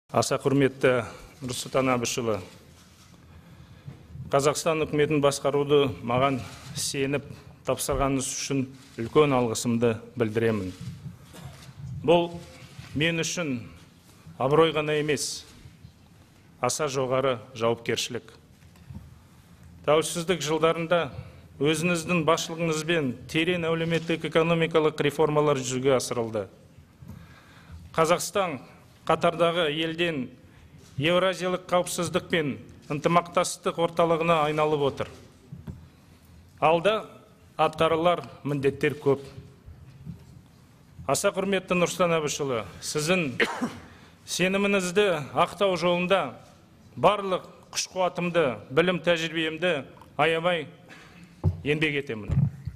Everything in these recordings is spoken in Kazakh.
Аса құрметті Нұрсұлтан Әбішұлы, Қазақстан үкіметін басқаруды маған сеніп тапсырғаныңыз үшін үлкен алғысымды білдіремін. Бұл мен үшін абырой ғана емес, аса жоғары жауапкершілік. Тәуелсіздік жылдарында өзіңіздің басшылығыңызбен терең әлеуметтік экономикалық реформалар жүзеге асырылды. Қазақстан қатардағы елден Еуразиялық қауіпсіздік пен ынтымақтастық орталығына айналып отыр. Алда атқарылар міндеттер көп. Аса құрметті Нұрсұлтан Әбішұлы, сіздің сеніміңізді ақтау жолында барлық күш-қуатымды, білім тәжірибемді аямай еңбек етемін.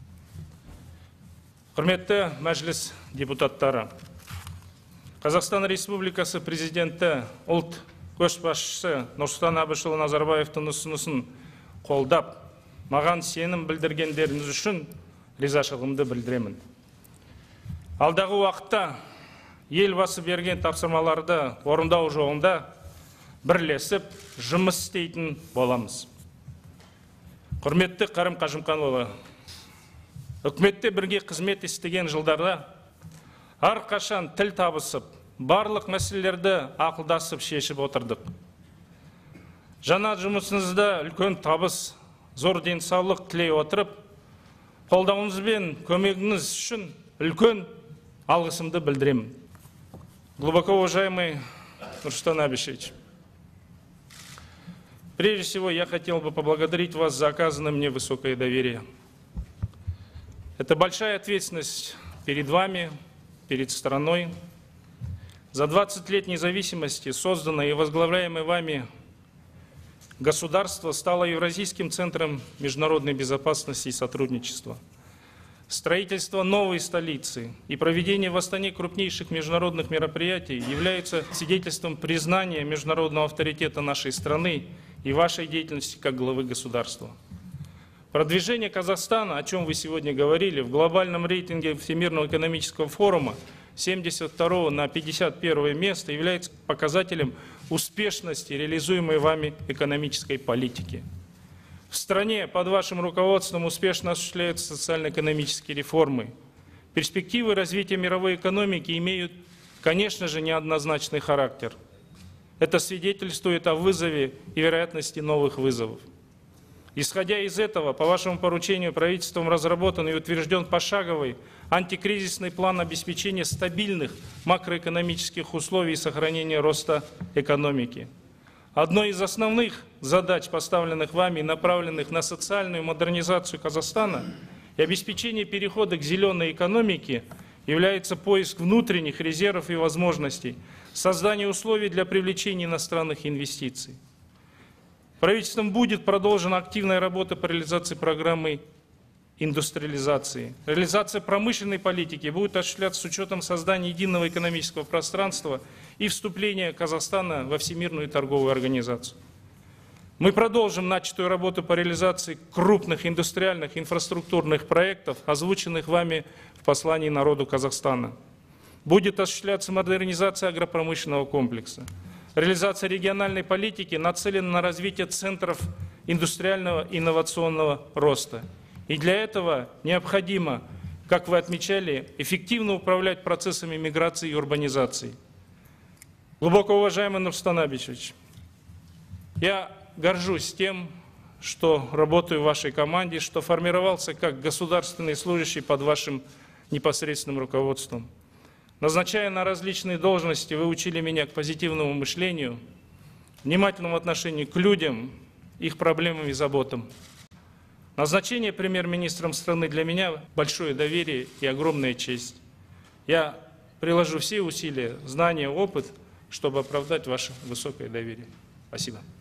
Құрметті мәжіліс депутаттары, Қазақстан Республикасы президенті ұлт көшбасшысы Нұрсұлтан Әбішұлы Назарбаевтың ұсынысын қолдап, маған сенім білдіргендеріңіз үшін ризашылығымды білдіремін. Алдағы уақытта елбасы берген тапсырмаларды орындау жолында бірлесіп жұмыс істейтін боламыз. Құрметті Қасым Қажымқанұлы, үкіметте бірге қызмет істеген жылдарда әрқашан тіл табысып, барлық мәселелерді ақылдасып шешіп отырдық. Жаңа жұмысыңызда үлкен табыс, зор денсаулық тілей отырып, қолдауыңыз бен көмегіңіз үшін үлкен алғысымды білдіремін. Глубоко уважаемый Нурсултан Абишевич, прежде всего я хотел бы поблагодарить вас за оказанное мне высокое доверие. Это большая ответственность перед вами, перед страной. За 20 лет независимости созданное и возглавляемое вами государство стало Евразийским центром международной безопасности и сотрудничества. Строительство новой столицы и проведение в Астане крупнейших международных мероприятий является свидетельством признания международного авторитета нашей страны и вашей деятельности как главы государства. Продвижение Казахстана, о чем вы сегодня говорили, в глобальном рейтинге Всемирного экономического форума 72 на 51 место является показателем успешности реализуемой вами экономической политики. В стране под вашим руководством успешно осуществляются социально-экономические реформы. Перспективы развития мировой экономики имеют, конечно же, неоднозначный характер. Это свидетельствует о вызове и вероятности новых вызовов. Исходя из этого, по вашему поручению правительством разработан и утвержден пошаговый антикризисный план обеспечения стабильных макроэкономических условий и сохранения роста экономики. Одной из основных задач, поставленных вами и направленных на социальную модернизацию Казахстана и обеспечение перехода к зеленой экономике, является поиск внутренних резервов и возможностей, создание условий для привлечения иностранных инвестиций. Правительством будет продолжена активная работа по реализации программы индустриализации. Реализация промышленной политики будет осуществляться с учетом создания единого экономического пространства и вступления Казахстана во Всемирную торговую организацию. Мы продолжим начатую работу по реализации крупных индустриальных инфраструктурных проектов, озвученных вами в послании народу Казахстана. Будет осуществляться модернизация агропромышленного комплекса. Реализация региональной политики нацелена на развитие центров индустриального и инновационного роста. И для этого необходимо, как вы отмечали, эффективно управлять процессами миграции и урбанизации. Глубоко уважаемый Нурсултан Абишевич, я горжусь тем, что работаю в вашей команде, что формировался как государственный служащий под вашим непосредственным руководством. Назначая на различные должности, вы учили меня к позитивному мышлению, внимательному отношению к людям, их проблемам и заботам. Назначение премьер-министром страны для меня большое доверие и огромная честь. Я приложу все усилия, знания, опыт, чтобы оправдать ваше высокое доверие. Спасибо.